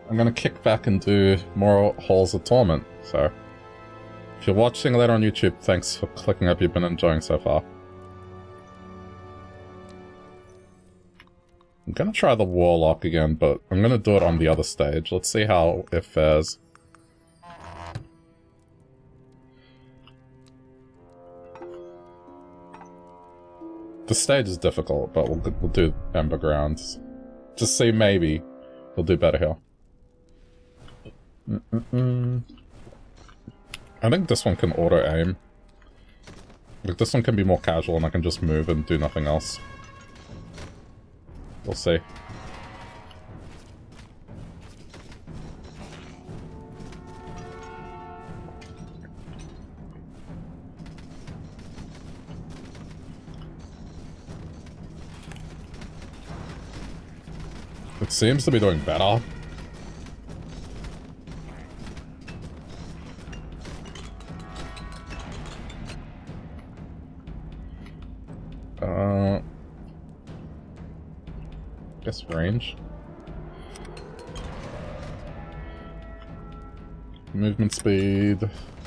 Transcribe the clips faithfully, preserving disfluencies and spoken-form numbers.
I'm gonna kick back and do more Halls of Torment, so... If you're watching later on YouTube, thanks for clicking up, you've been enjoying so far. I'm gonna try the Warlock again, but I'm gonna do it on the other stage. Let's see how it fares. The stage is difficult, but we'll, we'll do Ember Grounds. Just see, maybe we'll do better here. Mm-mm-mm. I think this one can auto-aim. Like, this one can be more casual and I can just move and do nothing else. We'll see. It seems to be doing better. Uh, guess range. Movement speed.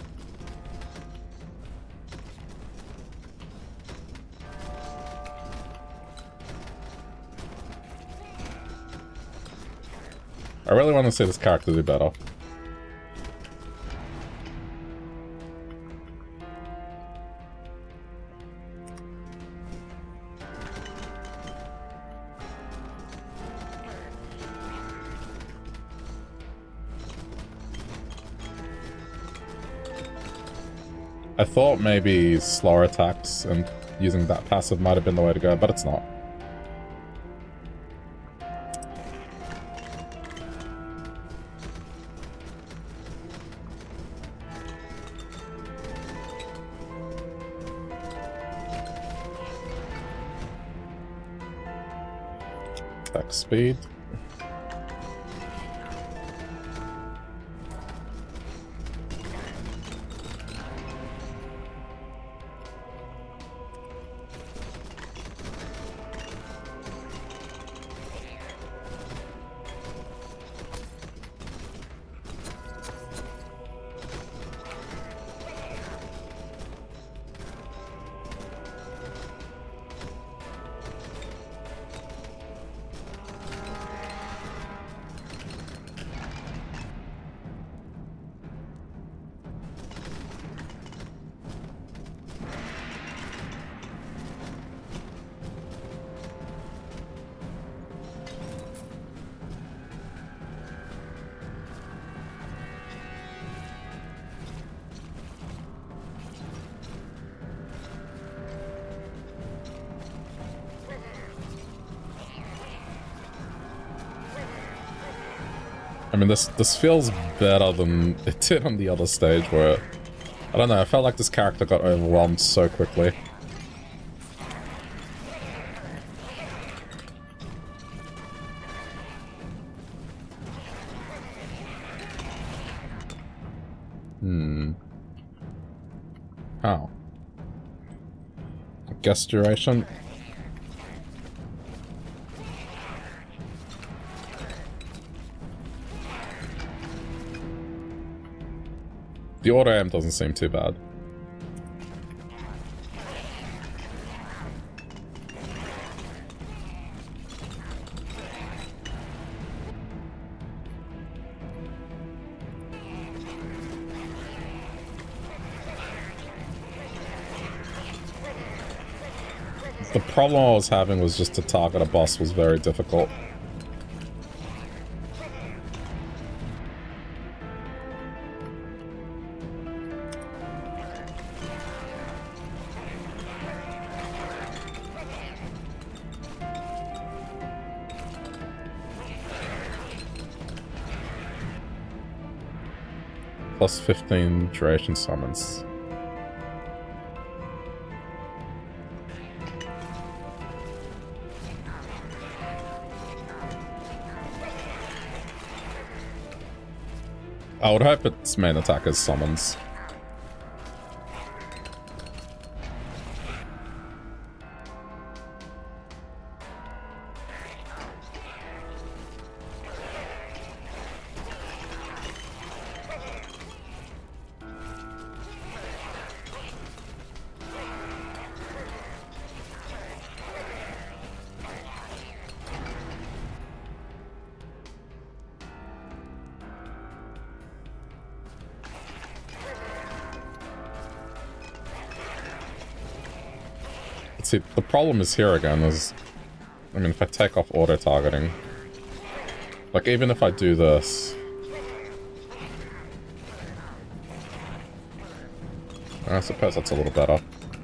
I really want to see this character do better. I thought maybe slower attacks and using that passive might have been the way to go, but it's not. Attack speed. I mean, this this feels better than it did on the other stage where... I don't know, I felt like this character got overwhelmed so quickly. Hmm. How? Guess duration? The auto-aim doesn't seem too bad. The problem I was having was just to target a boss was very difficult. Plus fifteen duration summons. I would hope its main attack is summons. see, the problem is here again is... I mean, if I take off auto-targeting... Like, even if I do this... I suppose that's a little better.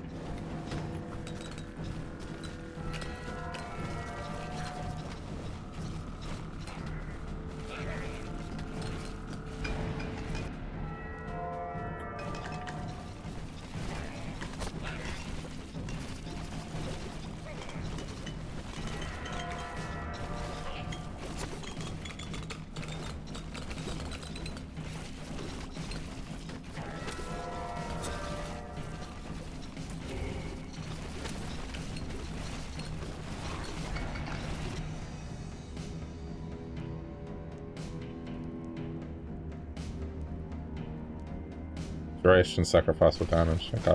Duration, sacrifice with damage. Okay.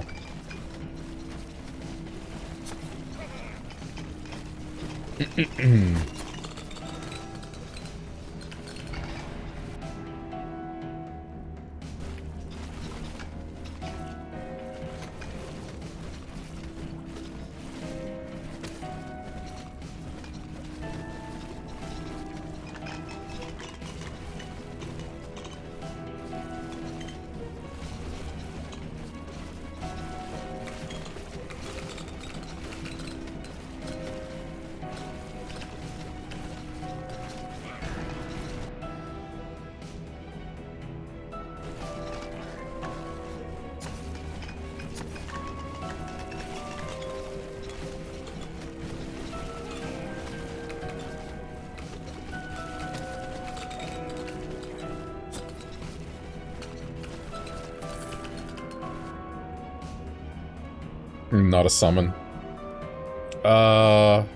Not a summon. Uh...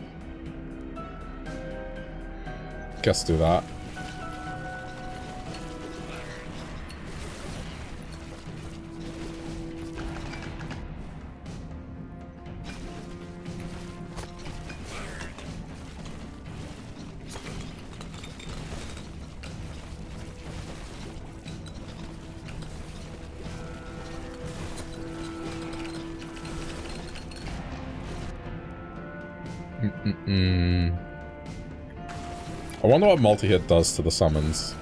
Guess do that. Mm-mm-mm. I wonder what multi-hit does to the summons.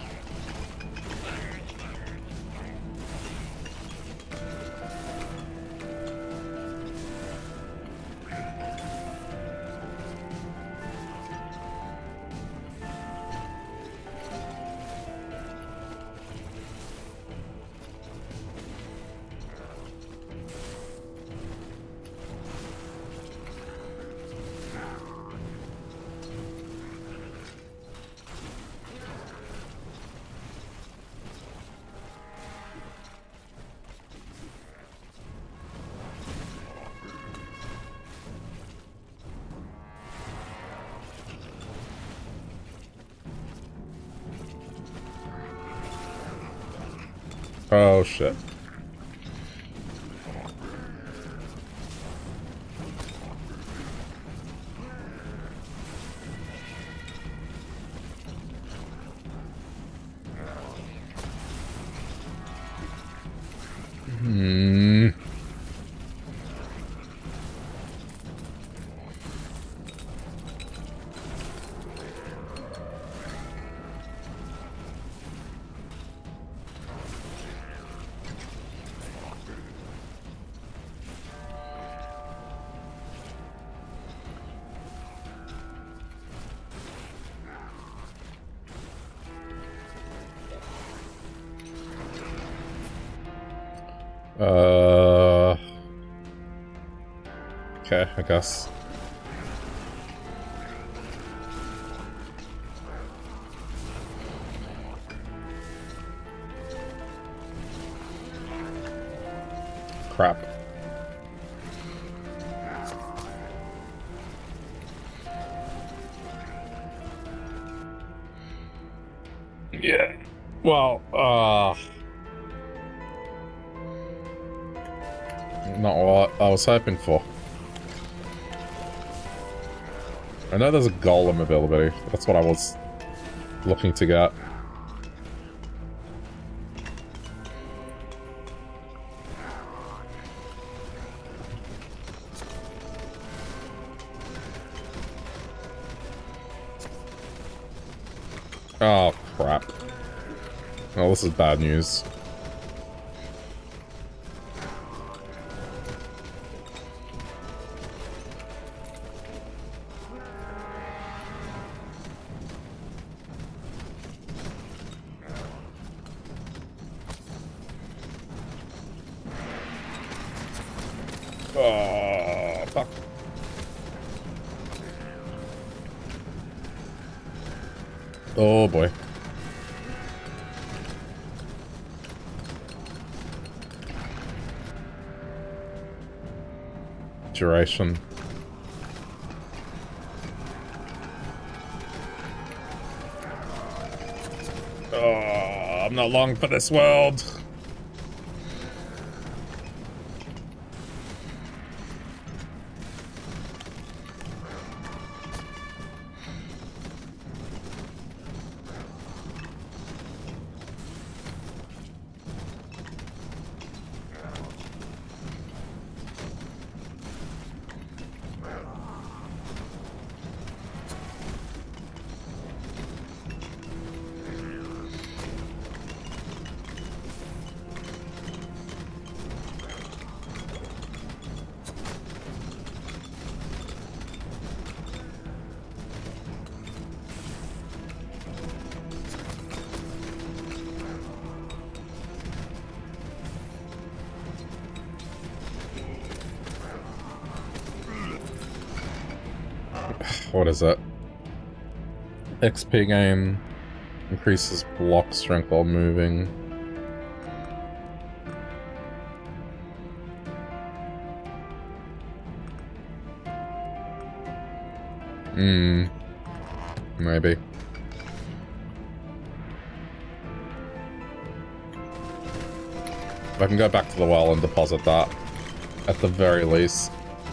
Oh, shit. Hmm. Uh... Okay, I guess. Crap. Yeah. Well, uh... not what I was hoping for. I know there's a golem ability. That's what I was looking to get. Oh, crap. Well, this is bad news. Oh, fuck. Oh, boy. Duration. Oh, I'm not long for this world. What is it? X P gain increases block strength while moving. Hmm. Maybe. I can go back to the well and deposit that, at the very least.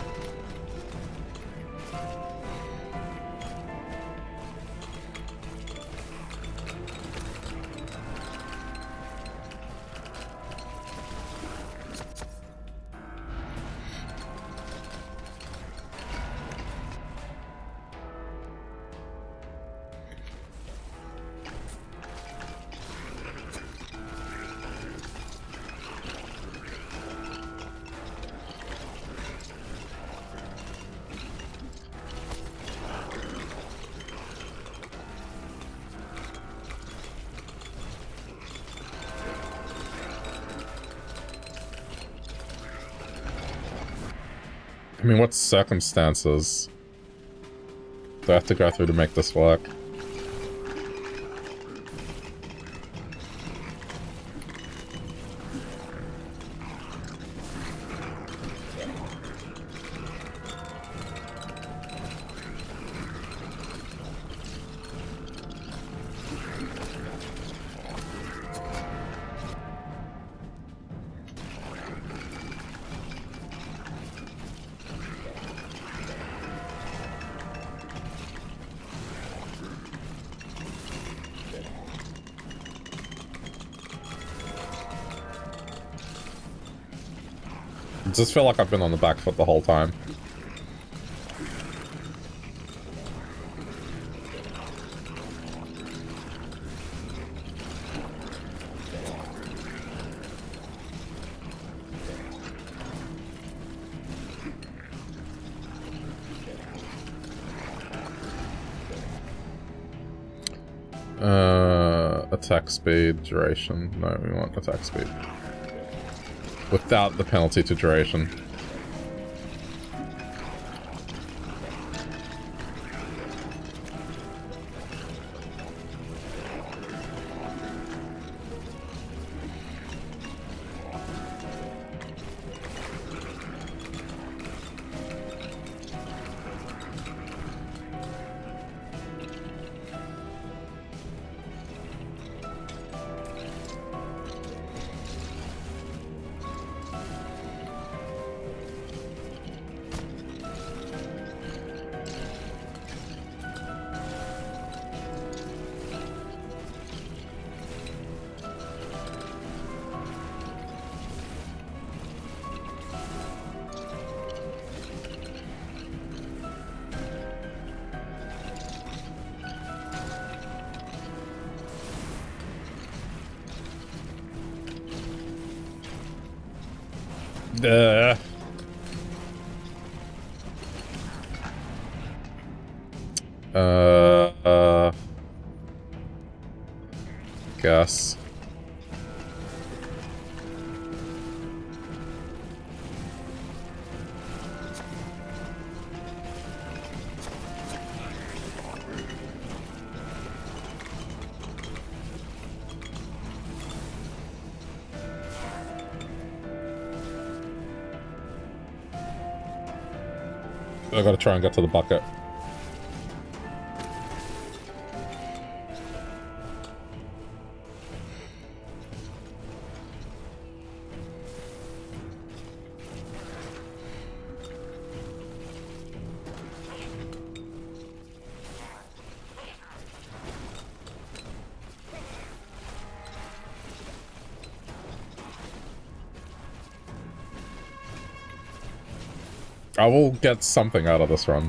I mean, what circumstances do I have to go through to make this work? I just feel like I've been on the back foot the whole time. Uh, attack speed, duration. No, we want attack speed. Without the penalty to duration. Uh. Uh, uh, guess. I gotta try and get to the bucket. I will get something out of this run.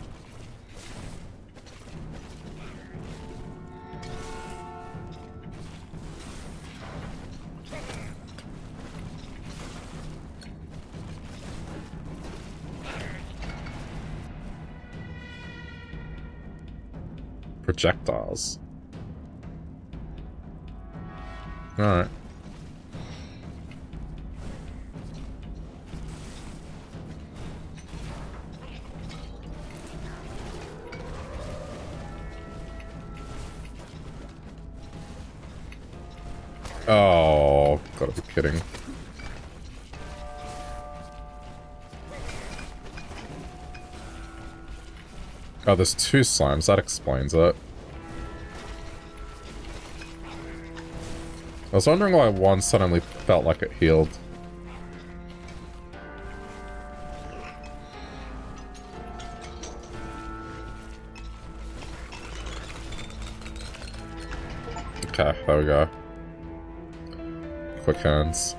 Projectiles. Alright. Oh, gotta be kidding. Oh, there's two slimes. That explains it. I was wondering why one suddenly felt like it healed. Okay, there we go. Quick hands.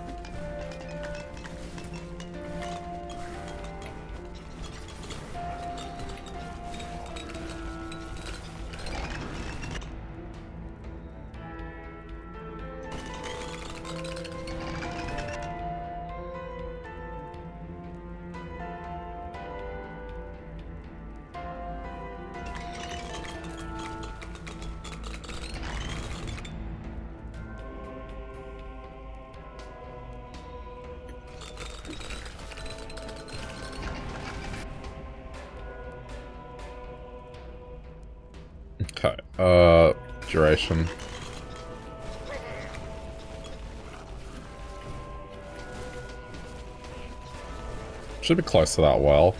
Okay, uh, duration. Should be close to that well.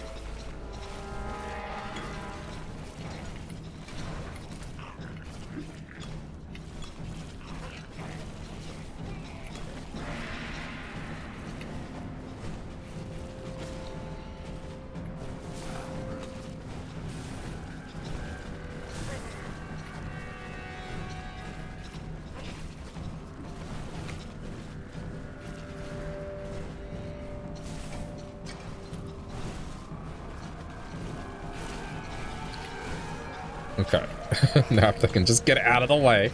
Okay. Now if they can just get it out of the way.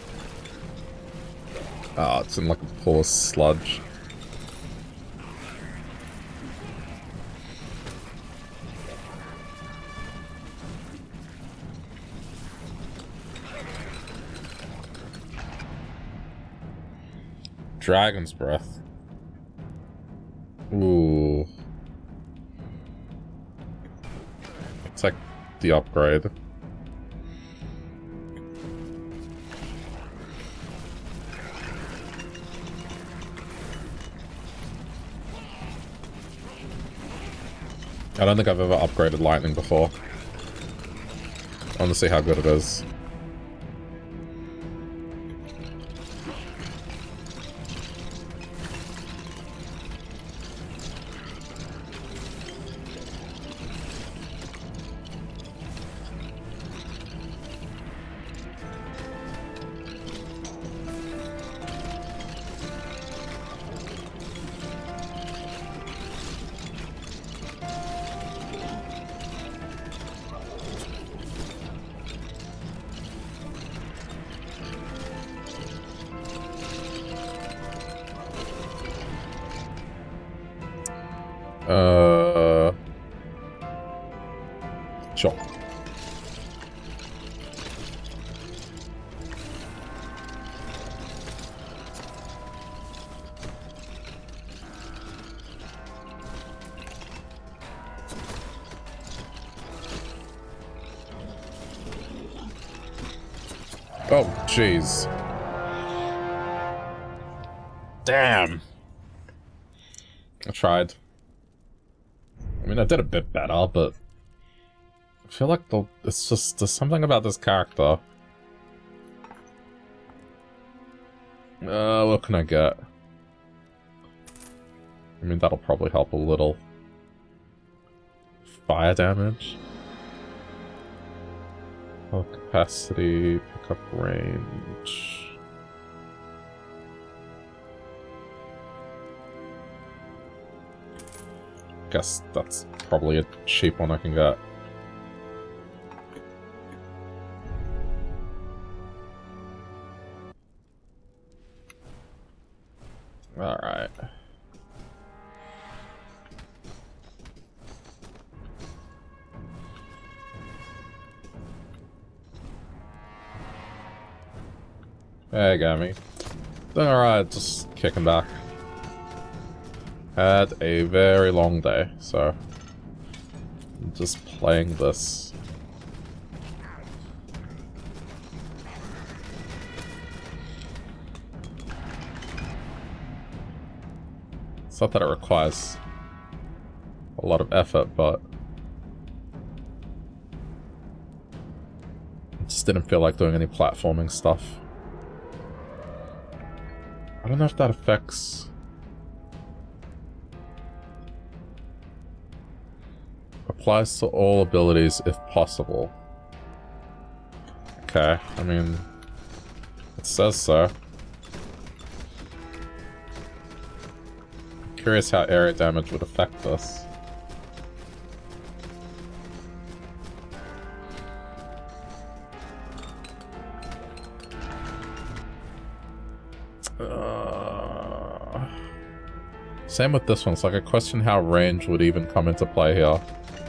Oh, it's in like a pool of sludge. Dragon's breath. Ooh. It's like the upgrade. I don't think I've ever upgraded lightning before. I want to see how good it is. Uh... Sure. Oh, jeez. Damn. I tried. I mean, I did a bit better, but I feel like the, it's just, there's something about this character. Uh, what can I get? I mean, that'll probably help a little. Fire damage. Oh, capacity, pickup range. Guess that's probably a cheap one I can get. Alright. Hey, got me. Doing alright, just kicking back. Had a very long day, so I'm just playing this. It's not that it requires a lot of effort, but I just didn't feel like doing any platforming stuff. I don't know if that affects... Applies to all abilities if possible. Okay, I mean... It says so. I'm curious how area damage would affect this. Uh, same with this one. It's like I question how range would even come into play here.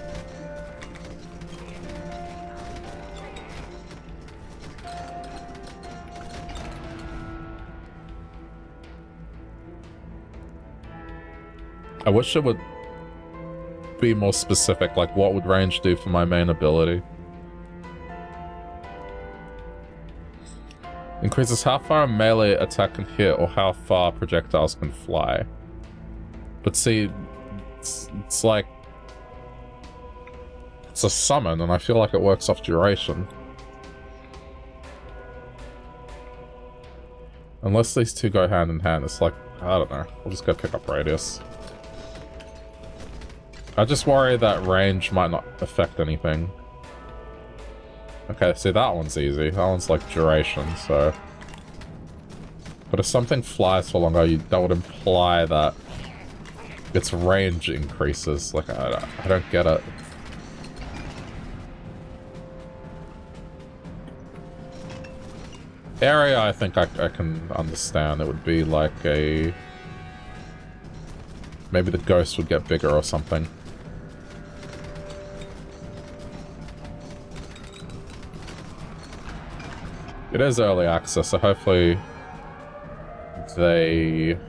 I wish it would be more specific, like what would range do for my main ability? Increases how far a melee attack can hit or how far projectiles can fly. But see, it's, it's like... It's a summon, and I feel like it works off duration. Unless these two go hand in hand, it's like, I don't know. We'll just go pick up radius. I just worry that range might not affect anything. Okay, see, that one's easy. That one's like duration, so... But if something flies for longer, you, that would imply that its range increases. Like, I, I don't get it. Area, I think I, I can understand. It would be like a... Maybe the ghost would get bigger or something. It is early access, so hopefully they...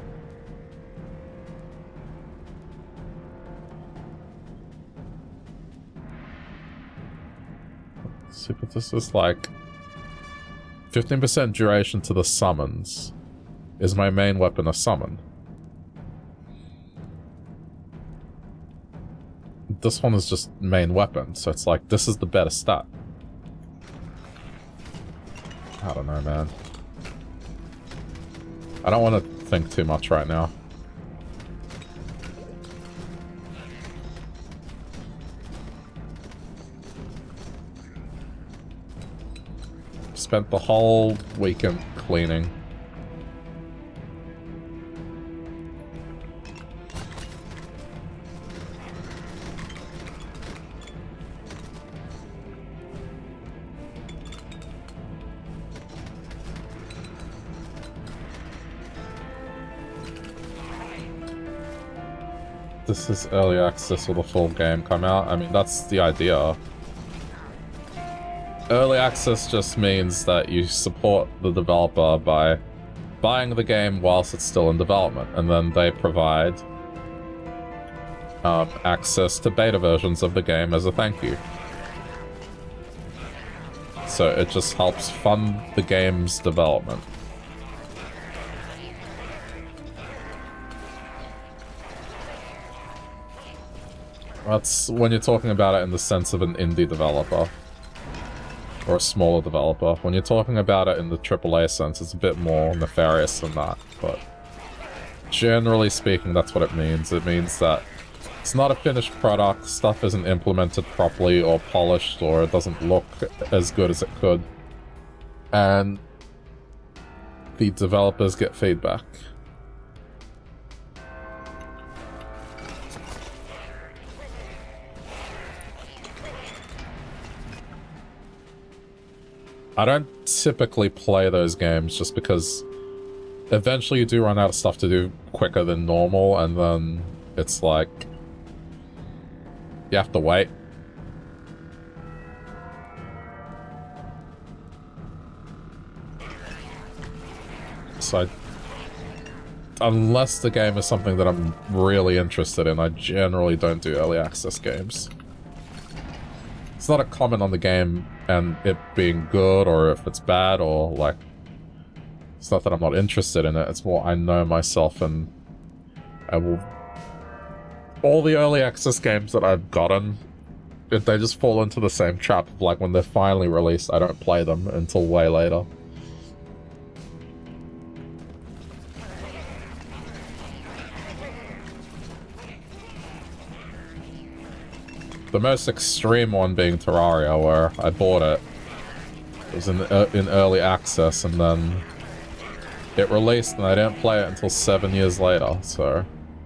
Let's see, but this is like fifteen percent duration to the summons. Is my main weapon a summon? This one is just main weapon, so it's like, this is the better stat. I don't know, man. I don't want to think too much right now. Spent the whole weekend cleaning. this is early access or the full game come out. I mean, that's the idea. Early access just means that you support the developer by buying the game whilst it's still in development, and then they provide um, access to beta versions of the game as a thank you. So it just helps fund the game's development. That's when you're talking about it in the sense of an indie developer. Or a smaller developer. When you're talking about it in the triple A sense, it's a bit more nefarious than that. But generally speaking, that's what it means. It means that it's not a finished product, stuff isn't implemented properly or polished, or it doesn't look as good as it could. And the developers get feedback. I don't typically play those games just because eventually you do run out of stuff to do quicker than normal, and then it's like you have to wait. So I, unless the game is something that I'm really interested in, I generally don't do early access games. It's not a comment on the game and it being good or if it's bad, or like, it's not that I'm not interested in it, it's more I know myself and I will... All the early access games that I've gotten, if they just fall into the same trap of like when they're finally released, I don't play them until way later. The most extreme one being Terraria, where I bought it. It was in, uh, in early access, and then it released, and I didn't play it until seven years later, so...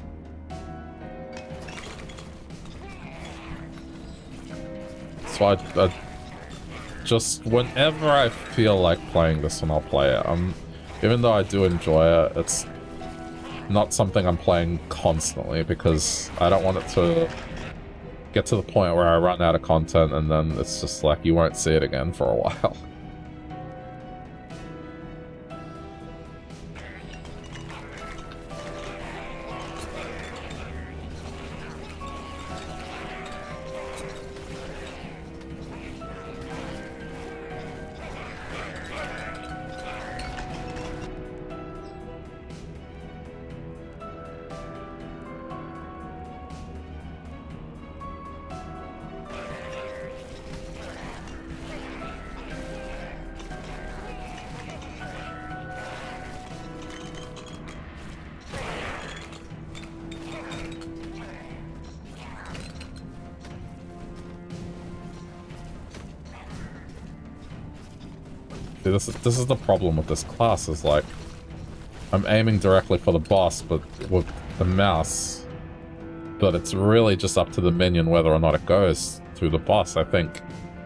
So I, I just, whenever I feel like playing this one, I'll play it. Um, even though I do enjoy it, it's not something I'm playing constantly, because I don't want it to get to the point where I run out of content and then it's just like you won't see it again for a while. See, this is, this is the problem with this class, is like, I'm aiming directly for the boss, but with the mouse, but it's really just up to the minion whether or not it goes through the boss, I think.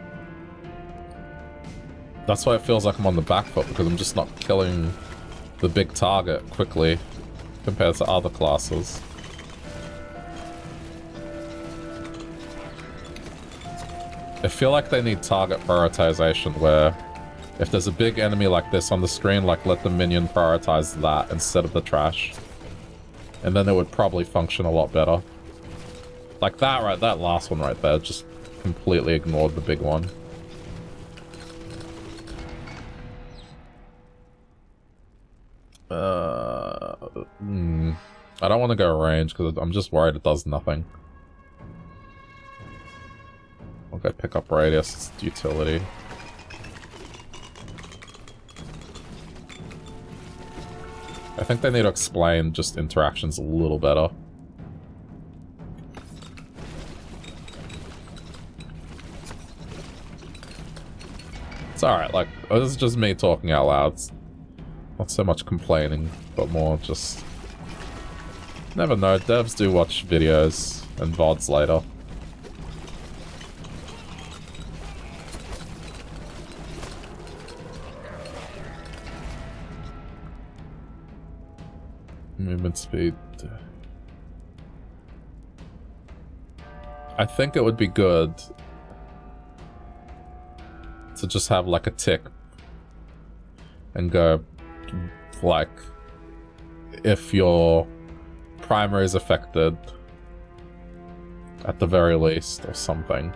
That's why it feels like I'm on the back foot, because I'm just not killing the big target quickly compared to other classes. I feel like they need target prioritization where if there's a big enemy like this on the screen, like, let the minion prioritize that instead of the trash. And then it would probably function a lot better. Like that, right? That last one right there just completely ignored the big one. Uh, hmm. I don't want to go range because I'm just worried it does nothing. I'll go pick up radius, it's utility. I think they need to explain just interactions a little better. It's alright, like, this is just me talking out loud. It's not so much complaining, but more just... Never know, devs do watch videos and V O Ds later. Movement speed. I think it would be good to just have like a tick and go like if your primary is affected at the very least or something.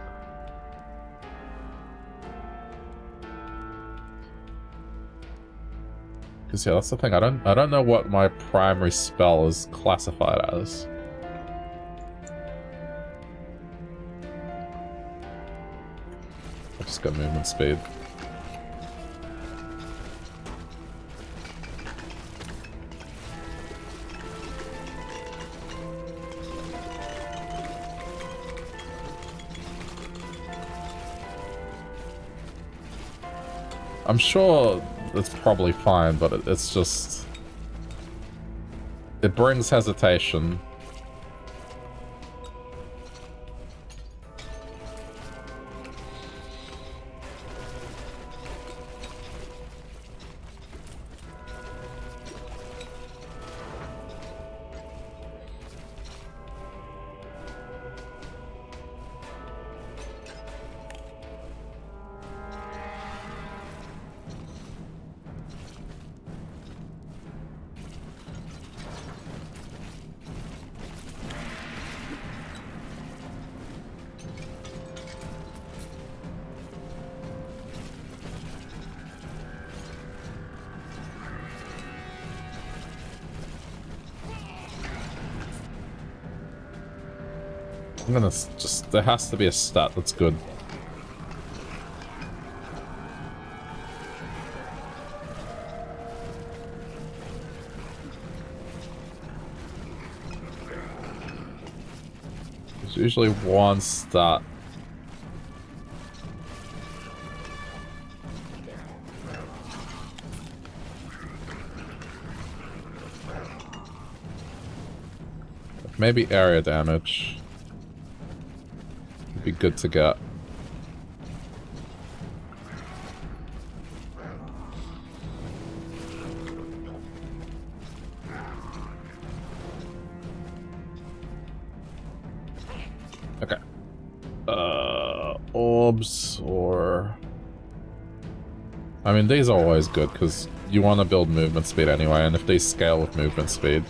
Because yeah, that's the thing. I don't I don't know what my primary spell is classified as. I'll just got movement speed. I'm sure it's probably fine, but it, it's just... It brings hesitation. I'm gonna just... There has to be a stat that's good. There's usually one stat. Maybe area damage. Be good to get. Okay. Uh, orbs or... I mean, these are always good because you want to build movement speed anyway, and if they scale with movement speed...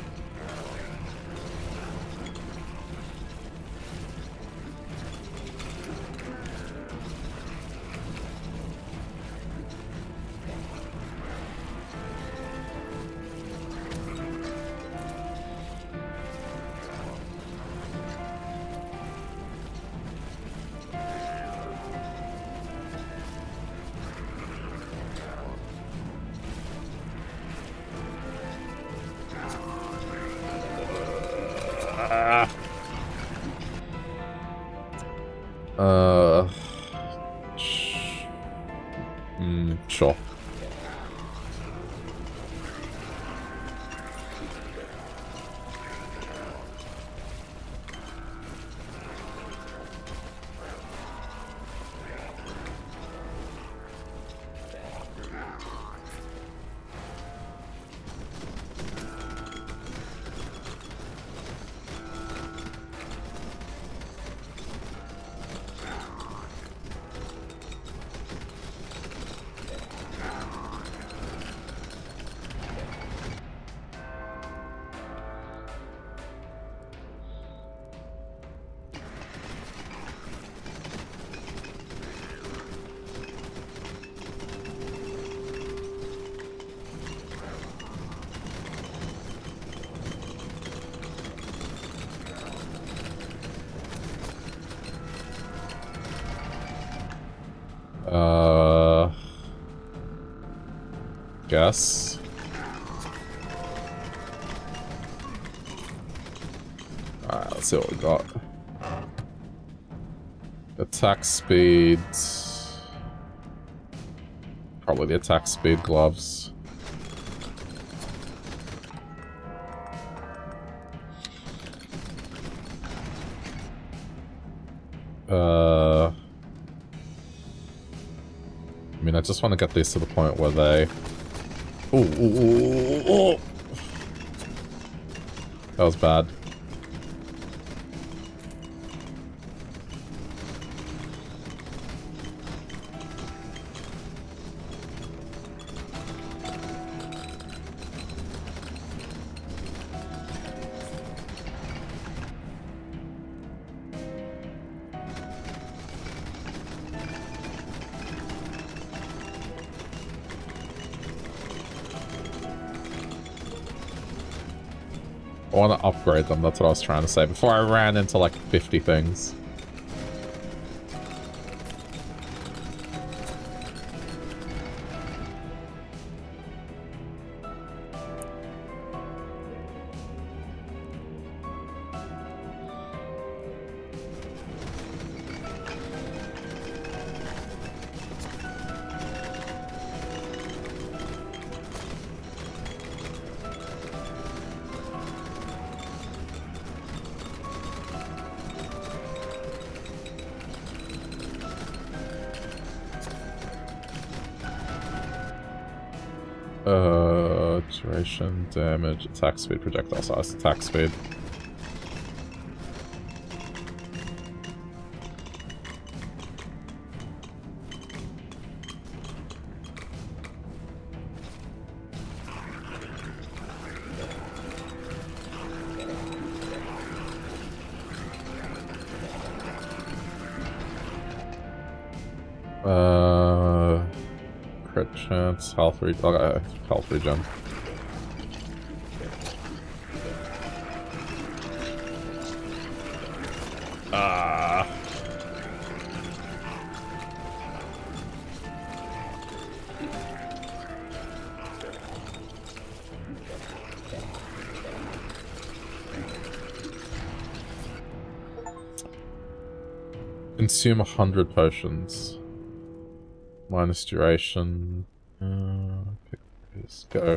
Uh, sh mm, sure. Uh, guess. Alright, let's see what we got. Attack speed. Probably the attack speed gloves. Uh... I mean, I just want to get these to the point where they... Ooh, ooh, ooh, ooh. That was bad. I want to upgrade them, that's what I was trying to say, before I ran into like fifty things. Uh, duration, damage, attack speed, projectile size, attack speed. Uh, crit chance, health regen, okay, health regen. Ah. Consume a hundred potions. Minus duration. Uh, pick this. Go.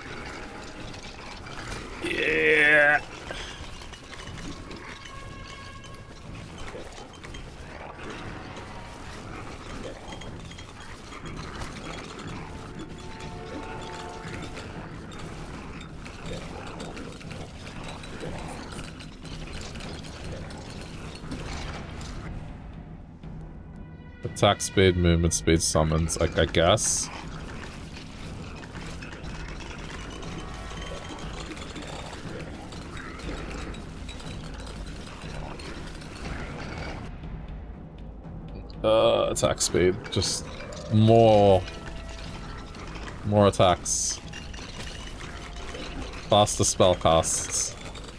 Yeah. Attack speed, movement speed, summons, like, I guess. Uh, attack speed, just more, more attacks. Faster spell casts.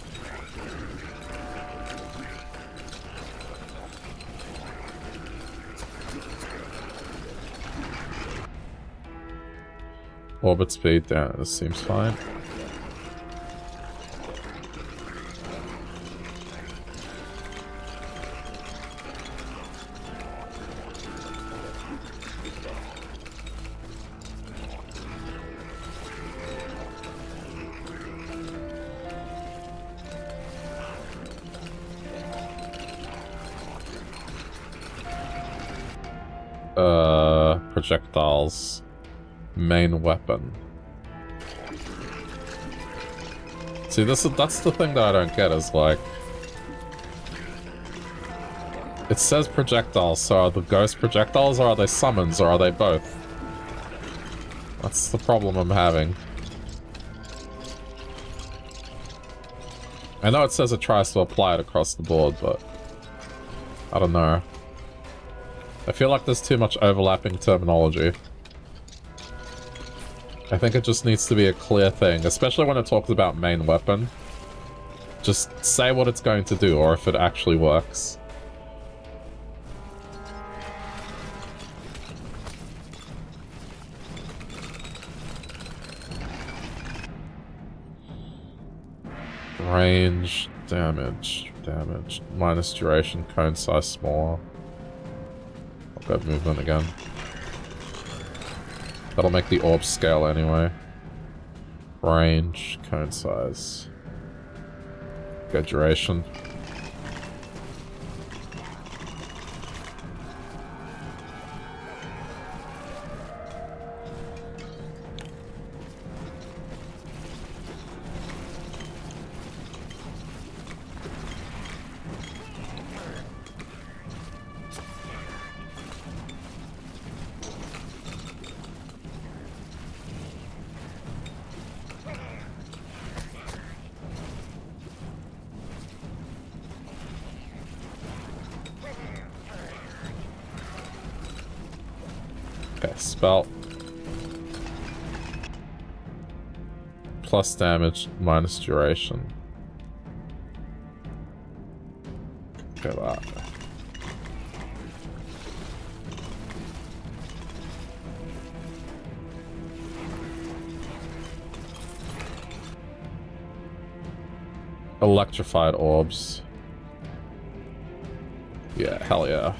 Orbit speed, yeah, this seems fine. Uh, projectiles. Main weapon. See, this is that's the thing that I don't get is like it says projectiles, so are the ghost projectiles or are they summons or are they both? That's the problem I'm having. I know it says it tries to apply it across the board, but I don't know. I feel like there's too much overlapping terminology. I think it just needs to be a clear thing, especially when it talks about main weapon. Just say what it's going to do, or if it actually works. Range, damage, damage, minus duration, cone size smaller. I'll go movement again. That'll make the orb scale anyway. Range, cone size. Go duration. Spell. Plus damage, minus duration. Get that. Electrified orbs. Yeah, hell yeah.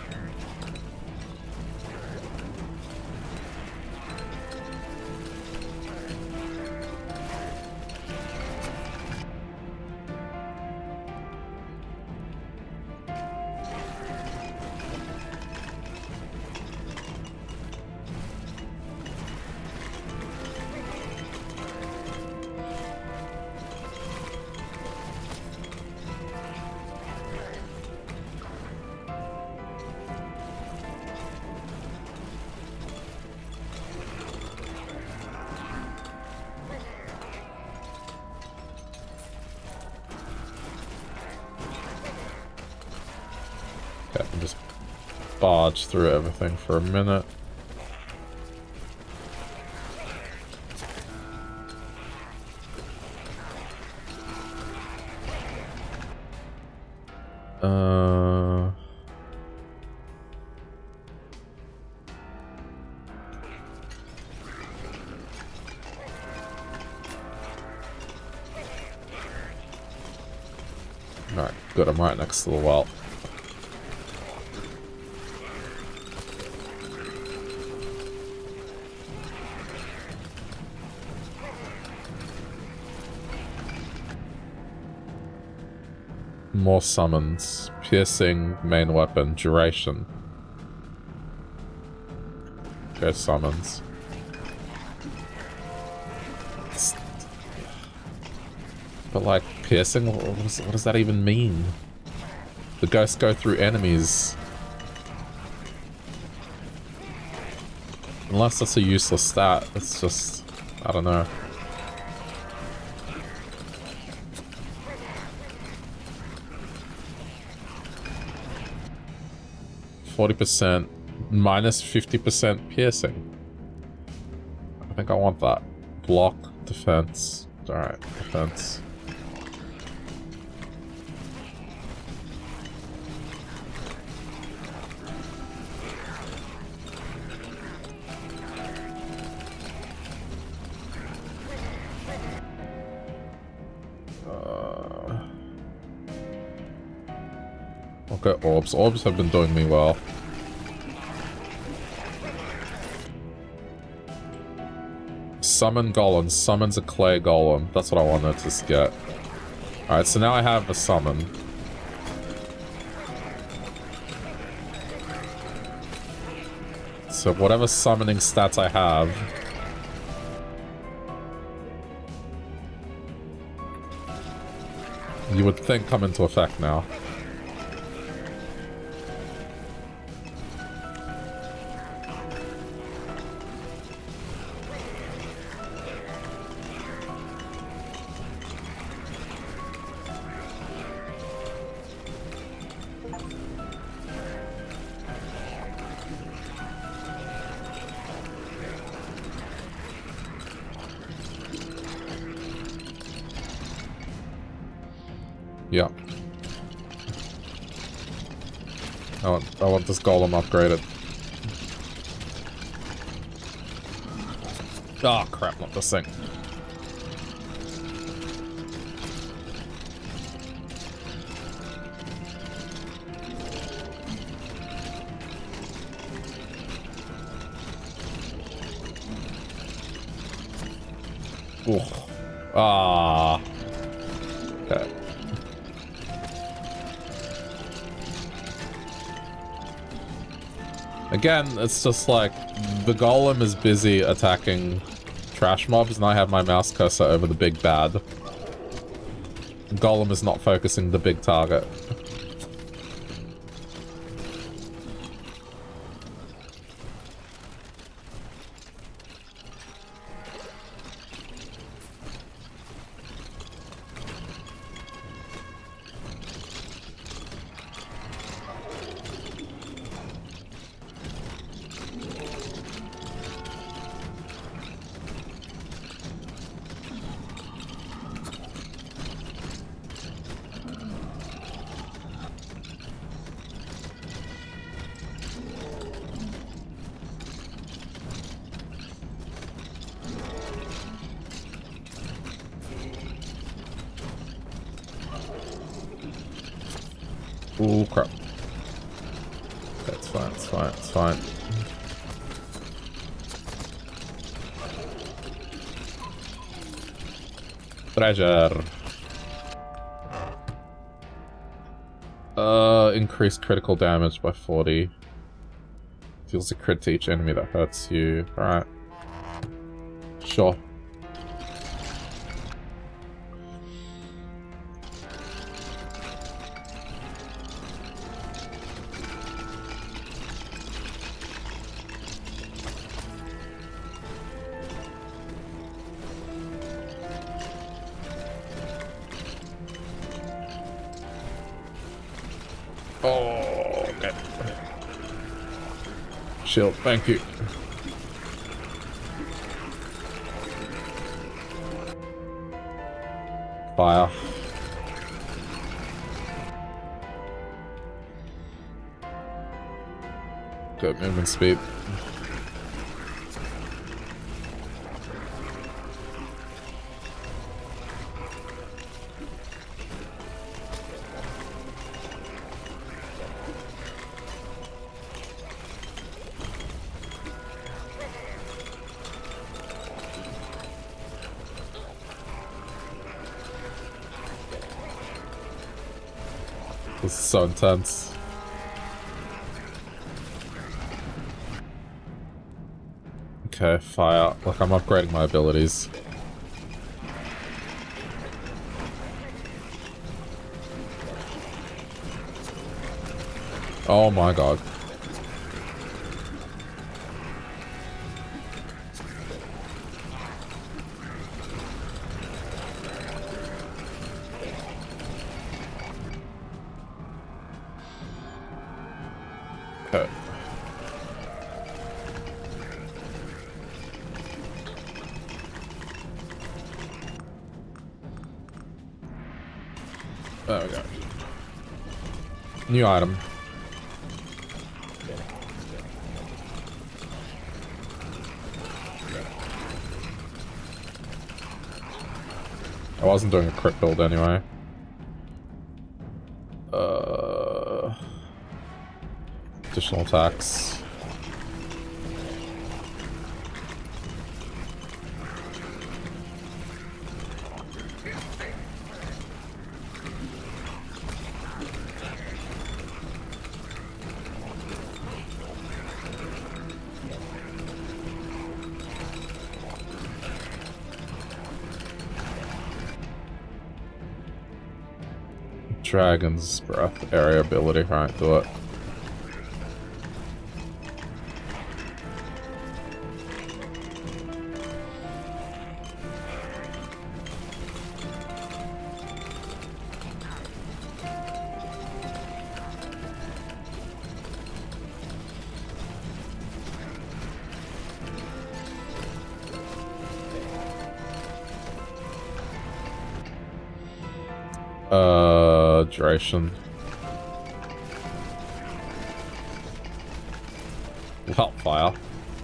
Barge through everything for a minute. Uh... Alright, good, I'm right next to the well. More summons. Piercing, main weapon, duration. Go summons. But like, piercing, what does, what does that even mean? The ghosts go through enemies. Unless that's a useless stat, it's just, I don't know. forty percent minus fifty percent piercing. I think I want that. Block, defense. Alright, defense. Okay, orbs. Orbs have been doing me well. Summon golem. Summons a clay golem. That's what I wanted to get. Alright, so now I have a summon. So whatever summoning stats I have... you would think come into effect now. Yeah. I want, I want this golem upgraded. Oh crap, not this thing. Ooh. Ah. Okay. Again, it's just like, the golem is busy attacking trash mobs, and I have my mouse cursor over the big bad. The golem is not focusing the big target. Oh crap. That's fine, it's fine, it's fine. Treasure. Uh, increased critical damage by forty. Deals a crit to each enemy that hurts you. Alright. Sure. Oh, okay. Shield, thank you. Fire. Good movement speed. This is so intense. Okay, fire. Look, I'm upgrading my abilities. Oh my god. Okay. There we go. New item. I wasn't doing a crit build anyway. Uh, additional attacks. Dragon's Breath area ability, right, do it. Uh, duration. Hellfire.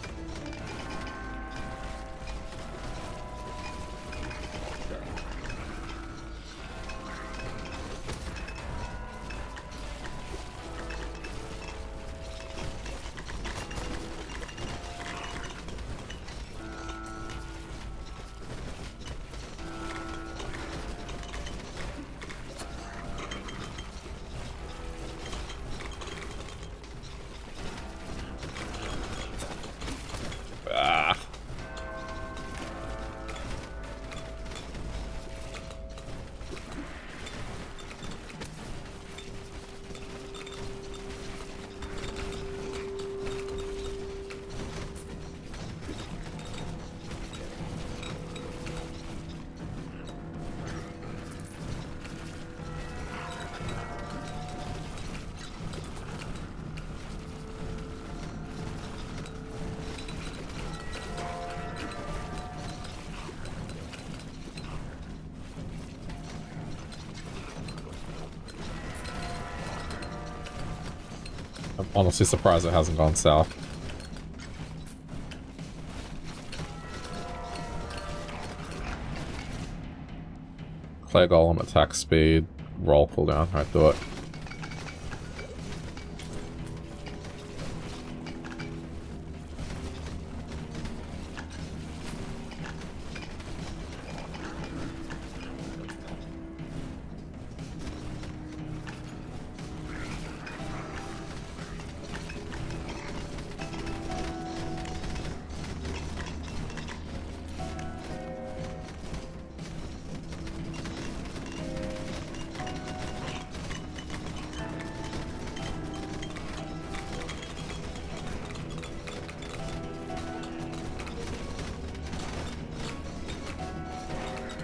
I'm honestly surprised it hasn't gone south. Clay Golem attack speed, roll cooldown, right, do it.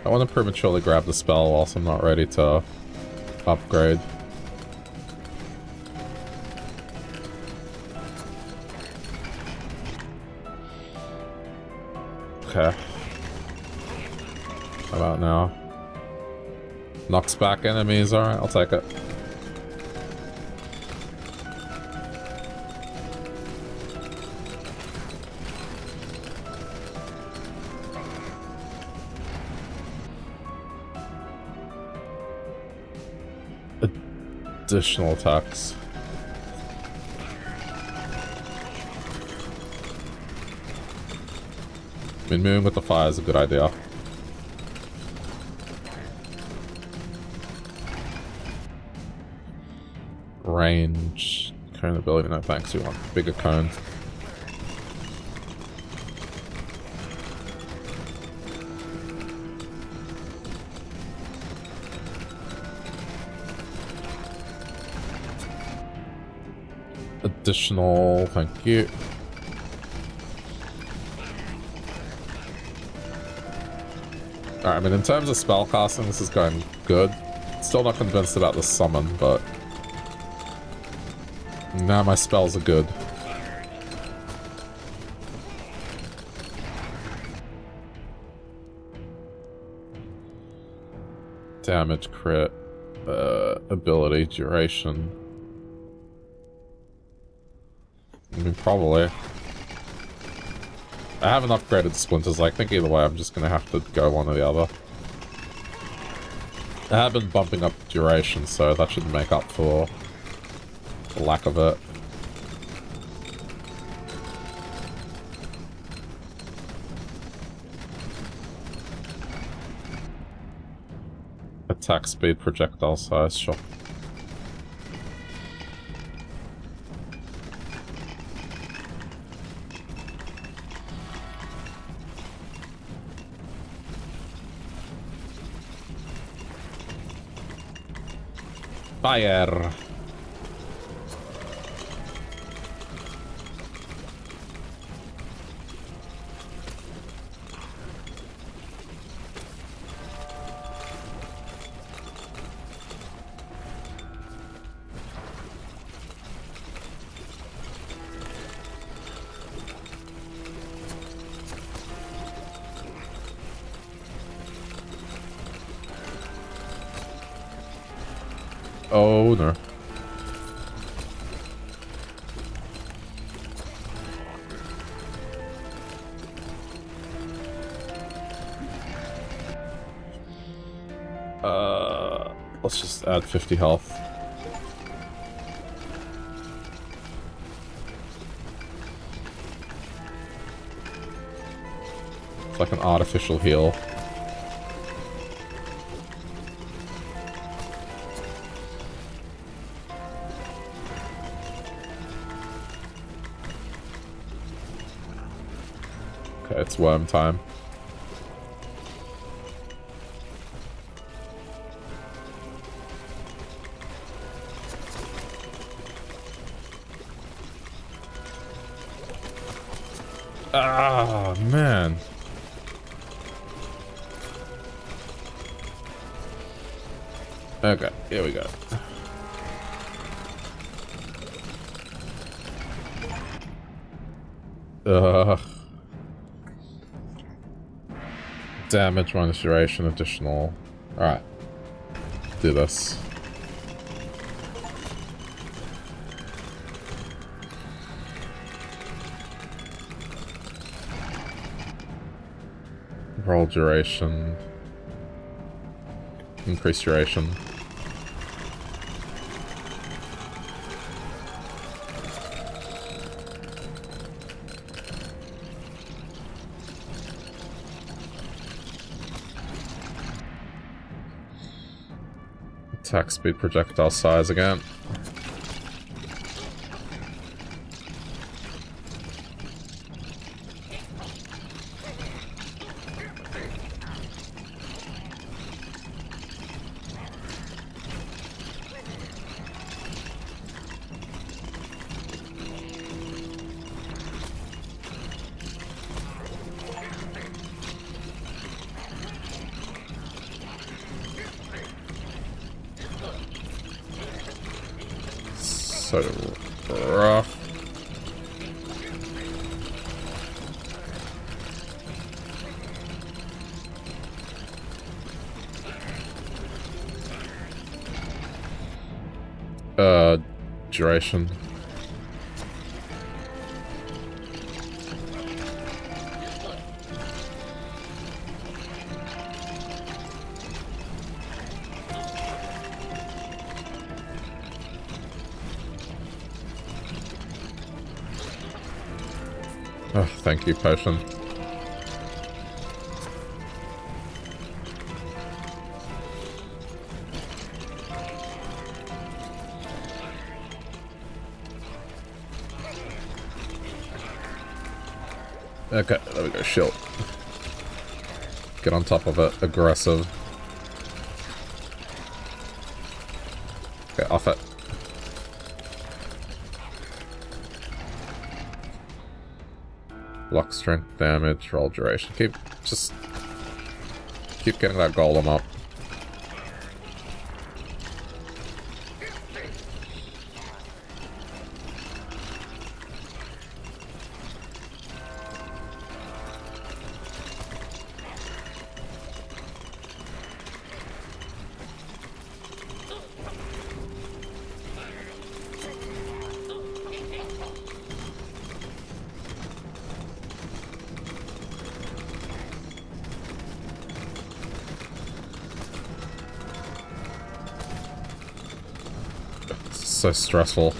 I want to prematurely grab the spell whilst I'm not ready to upgrade. Okay. How about now? Knocks back enemies, alright, I'll take it. Additional attacks. I mean, moving with the fire is a good idea. Range. Cone ability, no thanks, we want bigger cone. Additional, thank you. Alright, I mean, in terms of spell casting, this is going good. Still not convinced about the summon, but now my spells are good. Damage, crit, uh, ability, duration. I mean, probably. I haven't upgraded Splinters. I think either way I'm just gonna have to go one or the other. I have been bumping up duration, so that should make up for the lack of it. Attack speed, projectile size, sure. Fire. Oh no. Uh, let's just add fifty health. It's like an artificial heal. Okay, it's worm time. Ah, man. Okay, here we go. Ugh. Damage minus duration, additional. Alright. Do this. Roll duration. Increase duration. Attack speed, projectile size again. so rough. Uh, duration. Oh, thank you, potion. Okay, there we go, shield. Get on top of it, aggressive. Okay, off it. Block strength, damage, roll duration. Keep, just... keep getting that golem up. So stressful.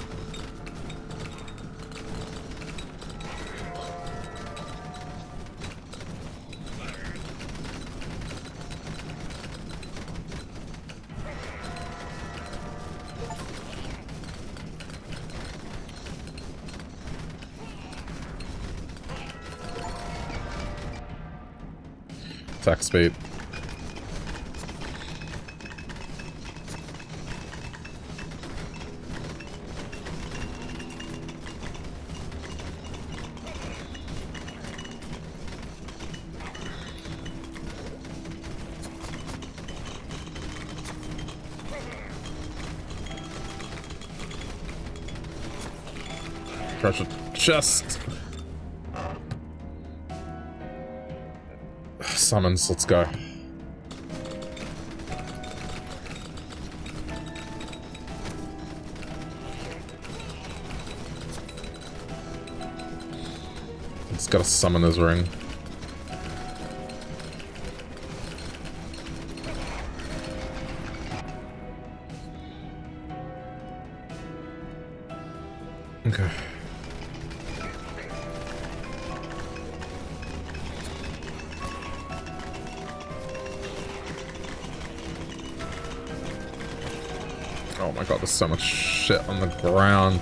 Attack speed. Treasure chest. Summons, let's go. It's got a summoner's ring. Okay. Oh my god, there's so much shit on the ground.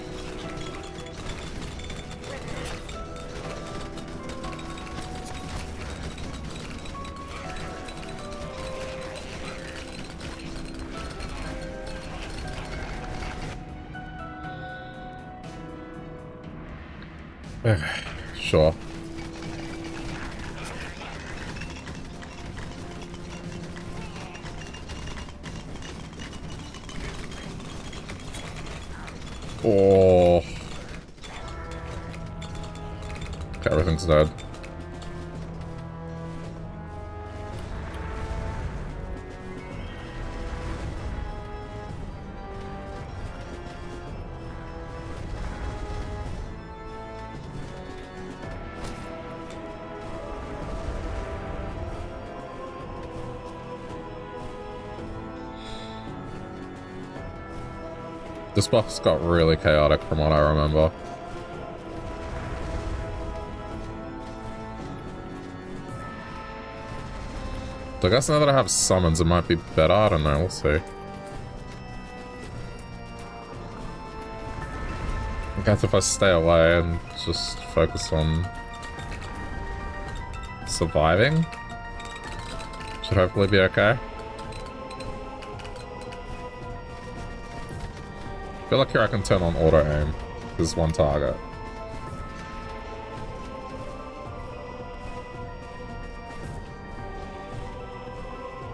Okay, sure. Oh. Okay, everything's dead. This buff's got really chaotic from what I remember. So I guess now that I have summons, it might be better. I don't know, we'll see. I guess if I stay away and just focus on surviving, should hopefully be okay. I feel like here I can turn on auto aim. There's one target.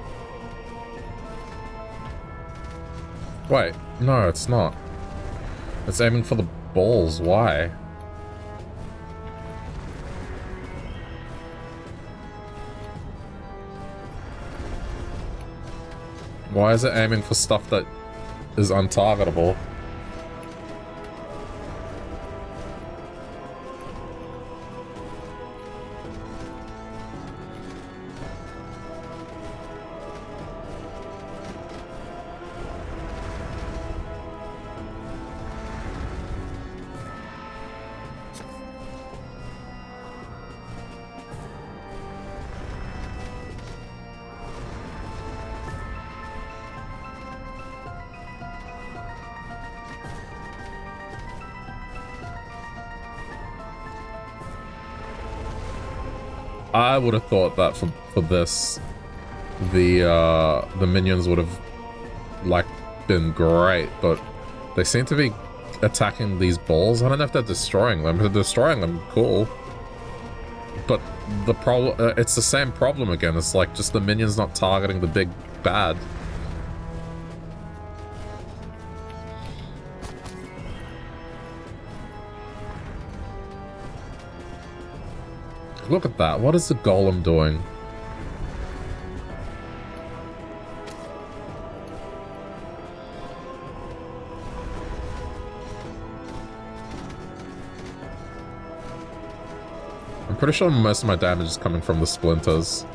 Wait, no, it's not. It's aiming for the balls. Why? Why is it aiming for stuff that is untargetable? I would have thought that for for this, the uh, the minions would have like been great, but they seem to be attacking these balls. I don't know if they're destroying them. If they're destroying them, cool. But the problem, uh, it's the same problem again. It's like just the minions not targeting the big bad. Look at that. What is the golem doing? I'm pretty sure most of my damage is coming from the splinters.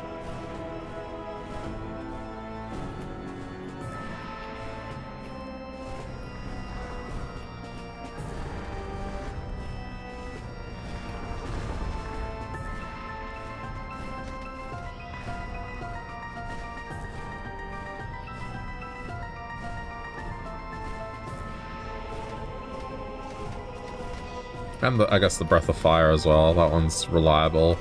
And the, I guess the Breath of Fire as well. That one's reliable.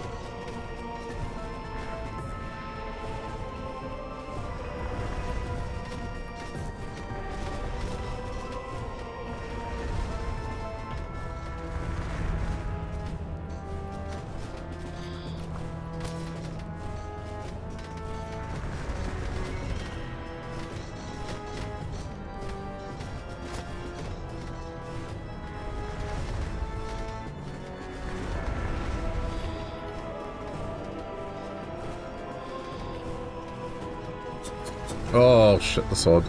Oh shit, the sword.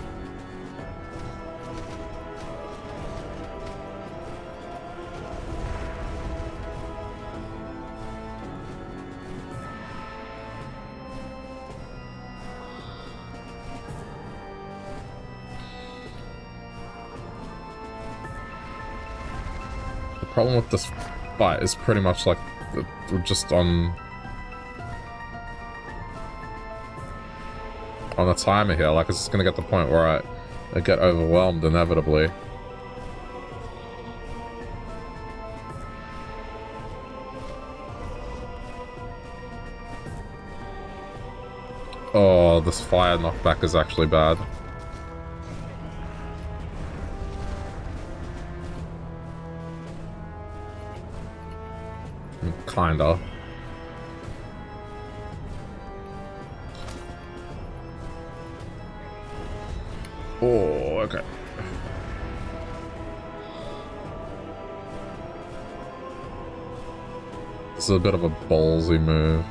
The problem with this fight is pretty much like we're just on on a timer here. Like, it's just gonna get to the point where I, I get overwhelmed inevitably. Oh, this fire knockback is actually bad. Kinda. Oh, okay. This is a bit of a ballsy move.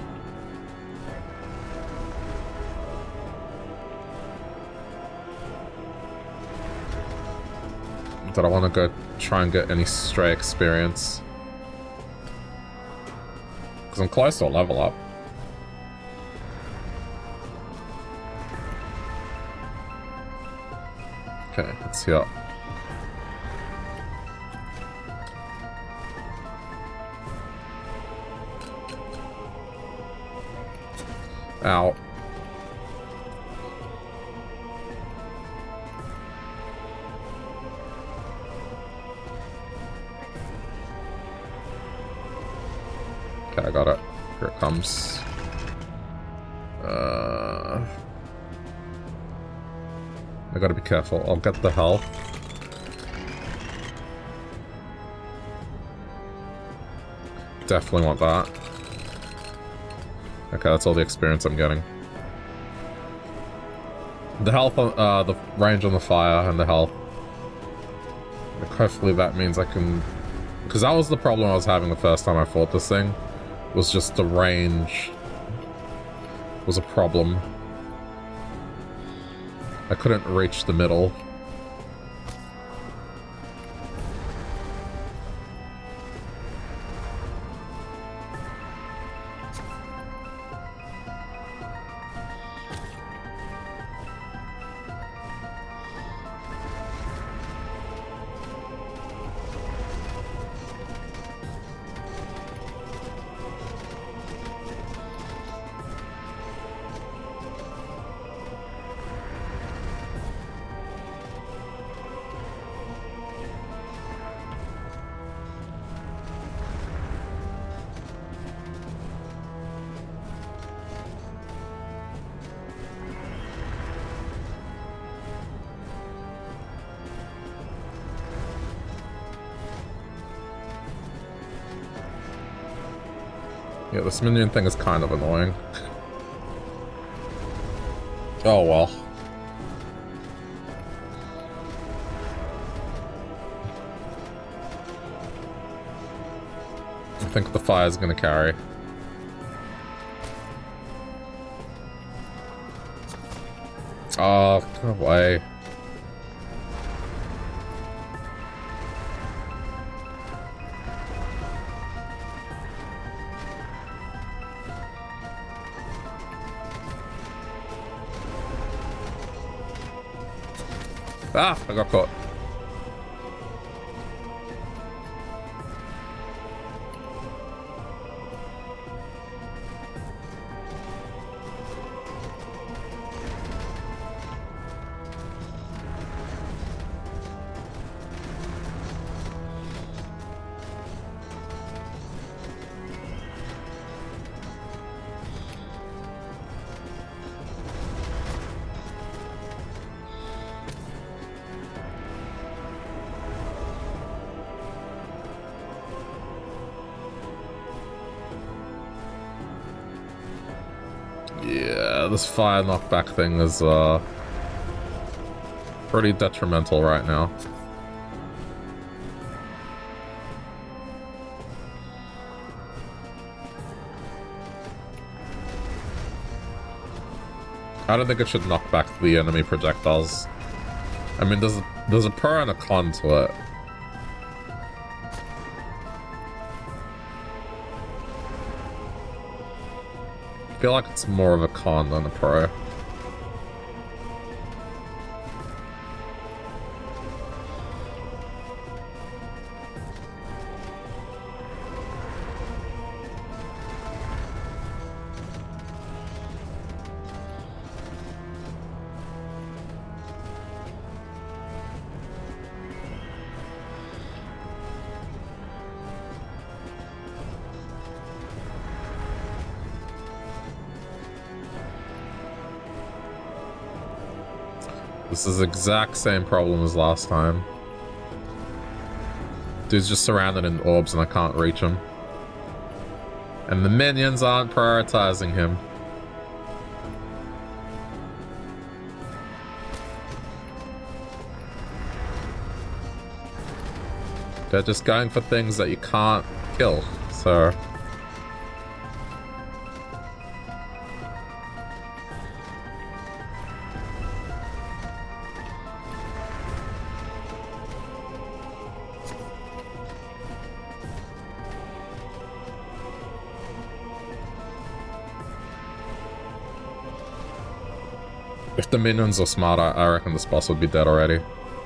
Did I want to go try and get any stray experience? Because I'm close to a level up. Okay, let's see up. Ow. Okay, I got it. Here it comes. Uh... I gotta be careful. I'll get the health. Definitely want that. Okay, that's all the experience I'm getting. The health, on, uh, the range on the fire and the health. Like, hopefully that means I can... Because that was the problem I was having the first time I fought this thing. Was just the range was a problem. I couldn't reach the middle. Yeah, this minion thing is kind of annoying. Oh well. I think the fire's gonna carry. Oh, go away. Ah, I got caught. This fire knockback thing is uh, pretty detrimental right now. I don't think it should knock back the enemy projectiles. I mean, there's a, there's a pro and a con to it. I feel like it's more of a con than a pro. This is the exact same problem as last time. Dude's just surrounded in orbs and I can't reach him. And the minions aren't prioritizing him. They're just going for things that you can't kill, so... If the minions are smart, I, I reckon this boss would be dead already.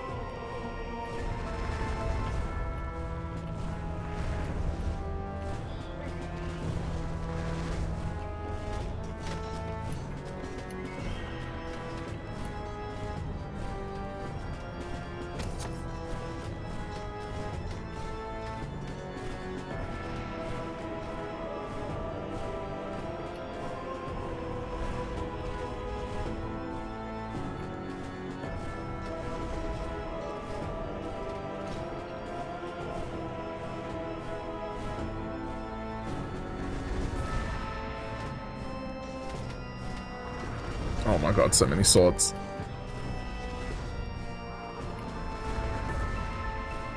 Oh my god, so many swords.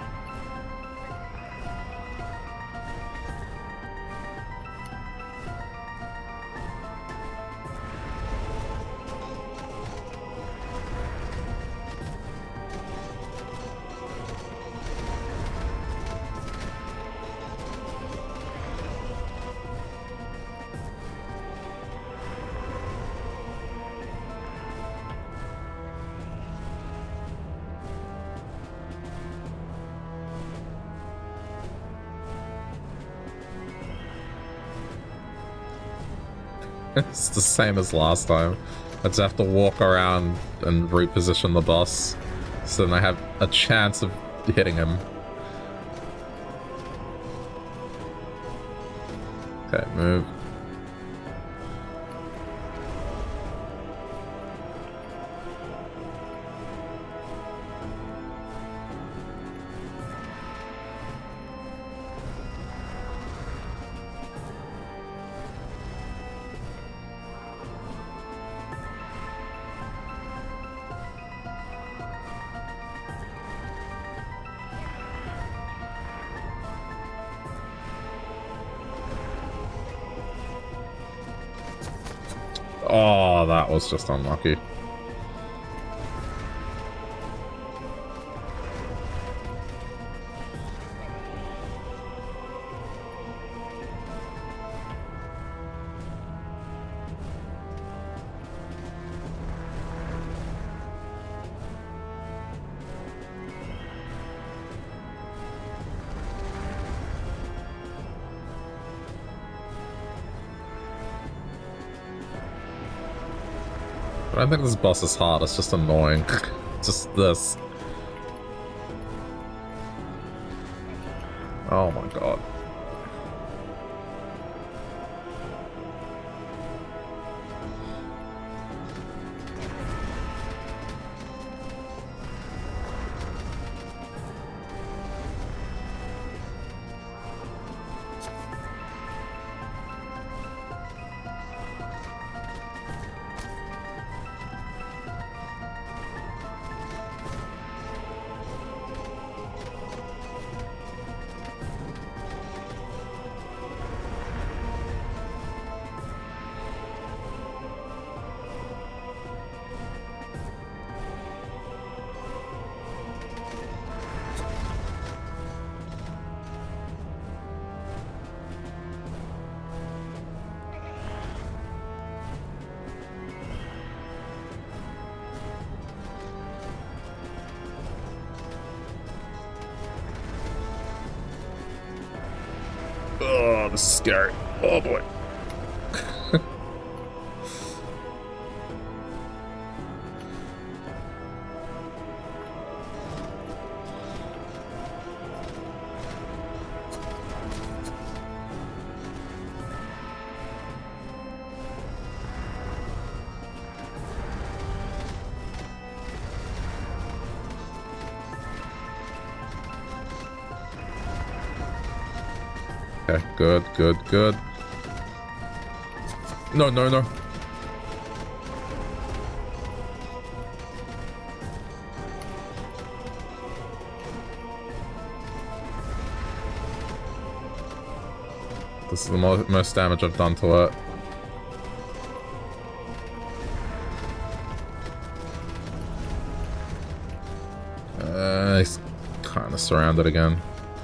It's the same as last time. I just have to walk around and reposition the boss, so then I have a chance of hitting him. Okay, move. Oh, that was just unlucky. I don't think this boss is hard, it's just annoying. Just this. Oh my god. Oh, this is scary. Oh boy. Okay, good, good, good. No, no, no. This is the mo most damage I've done to it. Uh, he's kind of surrounded again.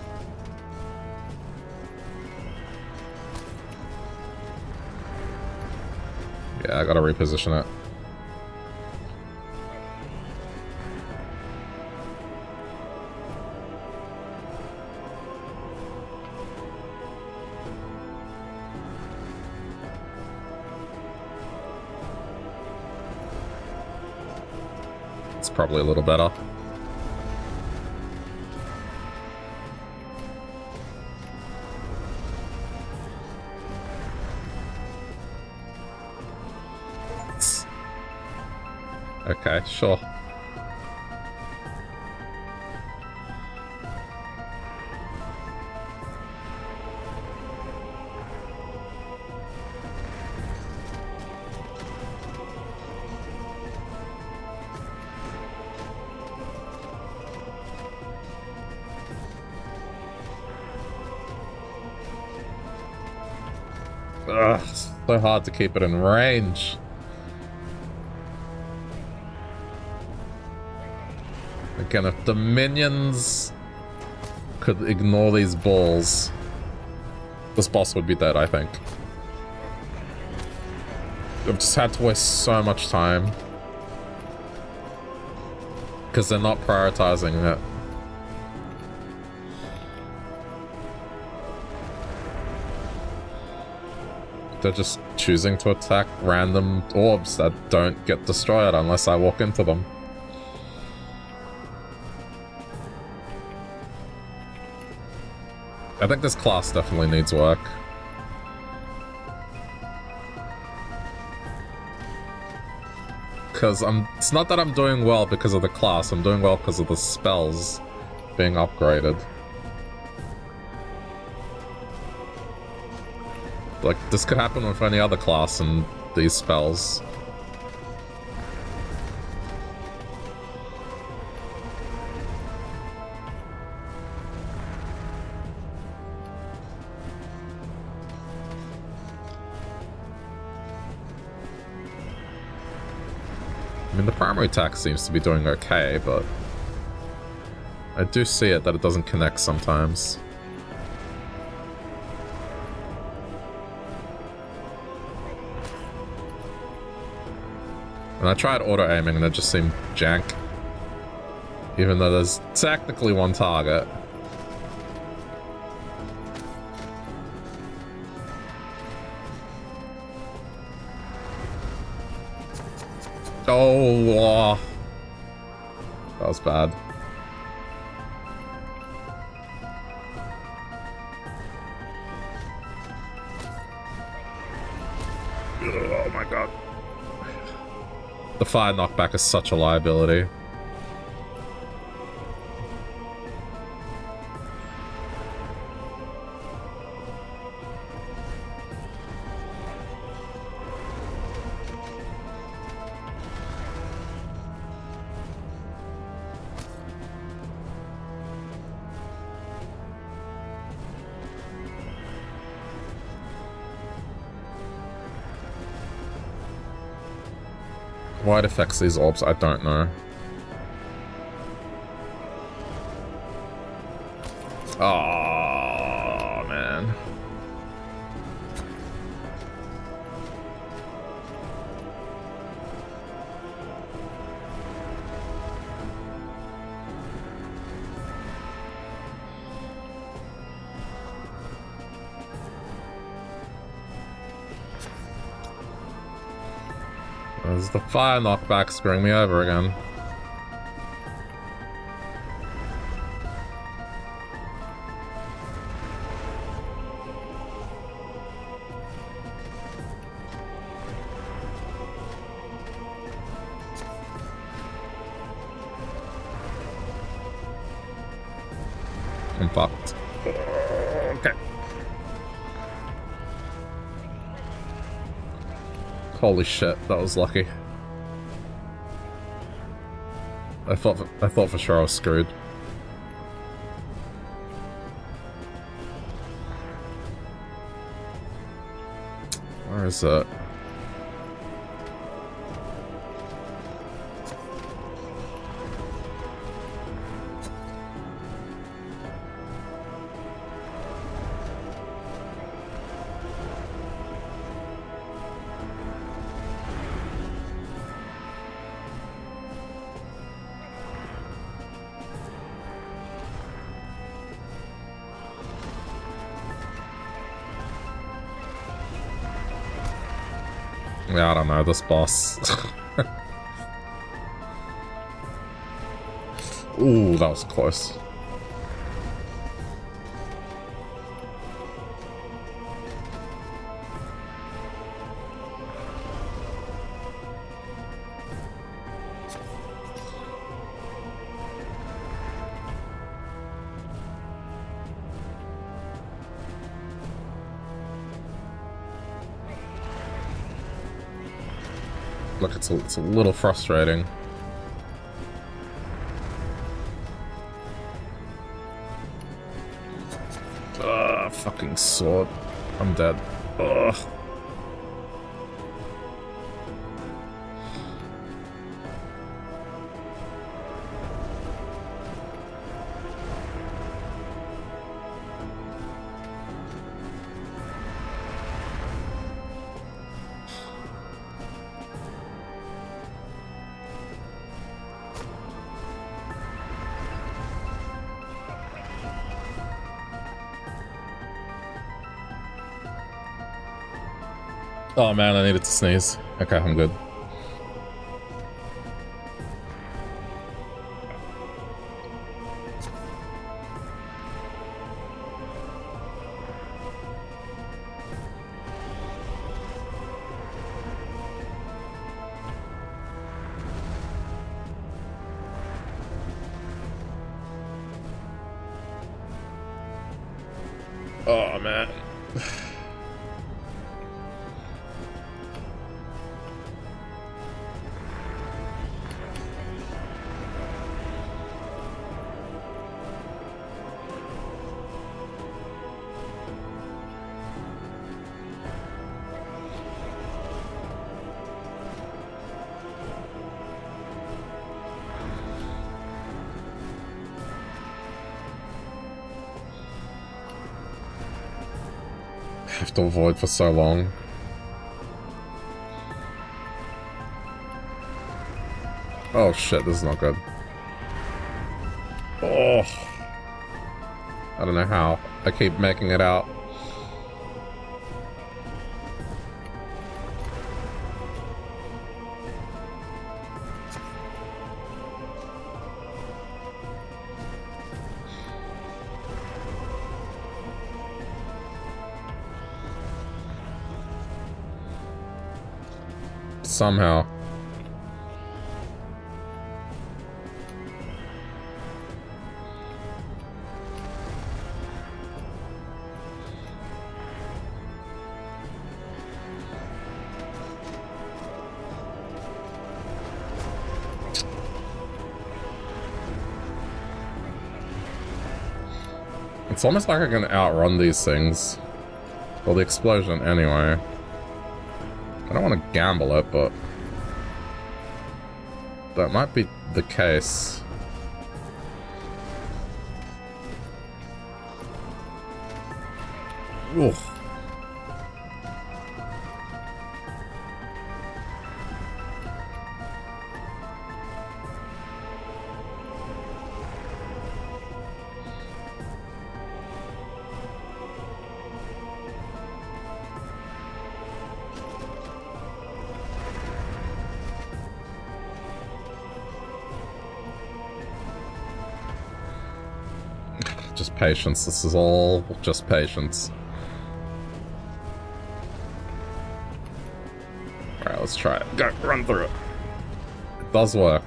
Yeah, I gotta reposition it. It's probably a little better. Okay, sure. Ugh, it's so hard to keep it in range. Again, if the minions could ignore these balls, this boss would be dead, I think. I've just had to waste so much time. Because they're not prioritizing it. they're just choosing to attack random orbs that don't get destroyed unless I walk into them. I think this class definitely needs work. Because I'm, it's not that I'm doing well because of the class, I'm doing well because of the spells being upgraded. Like, this could happen with any other class and these spells. I mean, the primary attack seems to be doing okay, but I do see it that it doesn't connect sometimes. And I tried auto-aiming and it just seemed jank. Even though there's technically one target. Oh, uh, that was bad. Oh my god. The fire knockback is such a liability. Why it affects these orbs, I don't know. Oh man. There's the fire knockback screwing me over again. I'm fucked. Okay. Holy shit, that was lucky. I thought for, I thought for sure I was screwed. Where is it? Yeah, I don't know, this boss. Ooh, that was close. Look, it's a, it's a little frustrating. Ugh, fucking sword. I'm dead. Ugh. Oh man, I needed to sneeze. Okay, I'm good. Oh man. Have to avoid for so long. Oh shit, this is not good. Oh. I don't know how. I keep making it out. Somehow. It's almost like I can outrun these things. Well, the explosion anyway. I don't want to gamble it, but that might be the case. Oof. Just patience. This is all just patience. Alright, let's try it. Go, run through it. It does work.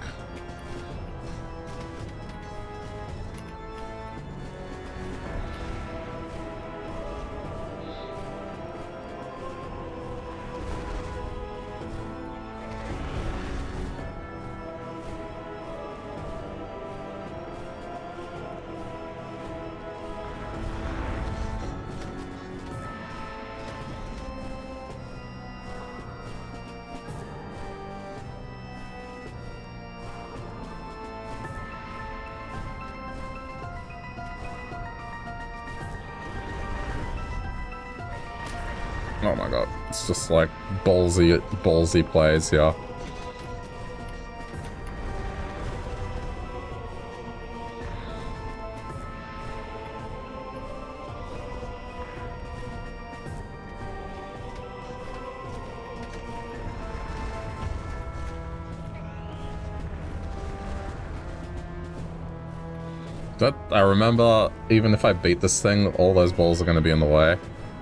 Oh my god, it's just like ballsy, ballsy plays here. That, I remember, even if I beat this thing, all those balls are going to be in the way.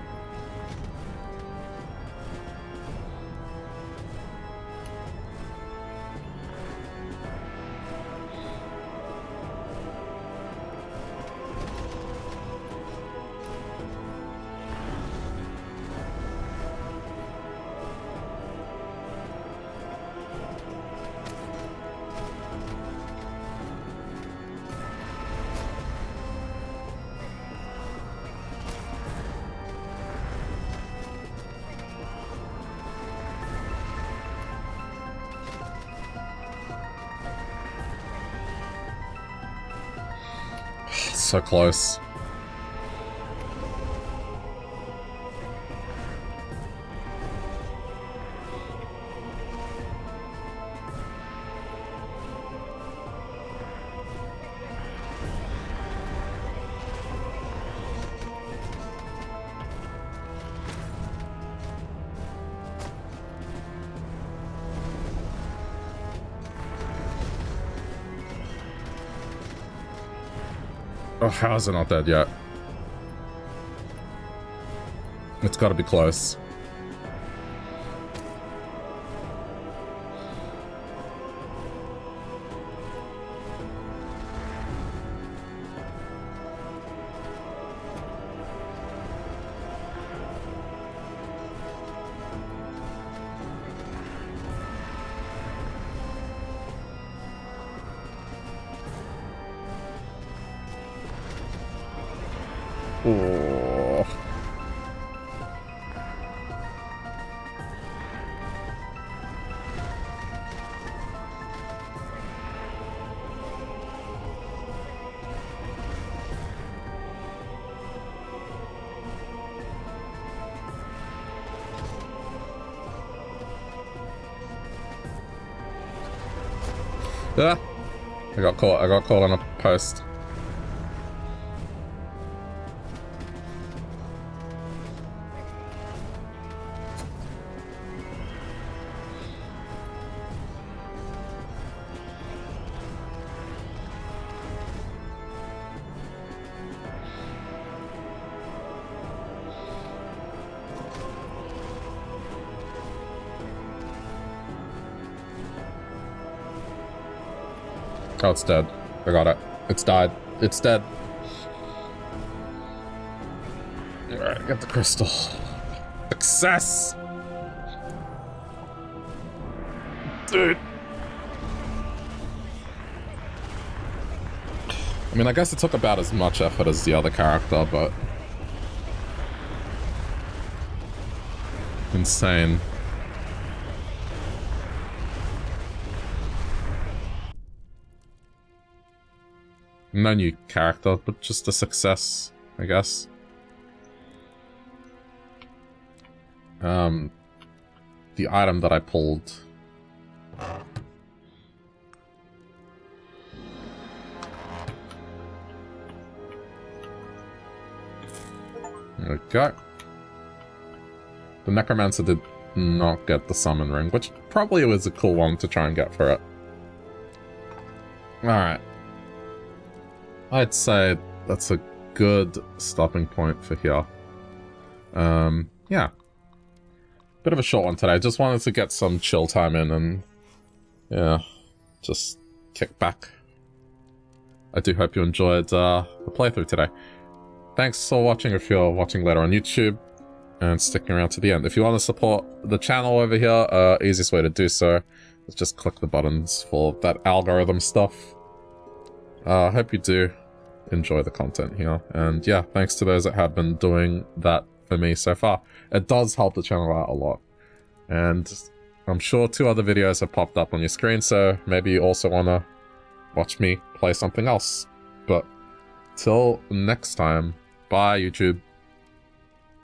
So close. Oh, how is it not dead yet? It's gotta be close. Oh. Ah! I got caught. I got caught on a post. Oh, it's dead. I got it. It's died. It's dead. Alright, get the crystal. Success! Dude. I mean, I guess it took about as much effort as the other character, but... insane. No new character, but just a success, I guess. Um, the item that I pulled. There we go. The Necromancer did not get the summon ring, which probably was a cool one to try and get for it. Alright. I'd say that's a good stopping point for here. Um, yeah. Bit of a short one today. Just wanted to get some chill time in and, yeah, just kick back. I do hope you enjoyed uh, the playthrough today. Thanks for watching if you're watching later on YouTube, and sticking around to the end. If you want to support the channel over here, uh, easiest way to do so is just click the buttons for that algorithm stuff. I uh, hope you do enjoy the content here, and yeah, thanks to those that have been doing that for me so far. It does help the channel out a lot, and I'm sure two other videos have popped up on your screen, so maybe you also want to watch me play something else. But till next time, bye YouTube.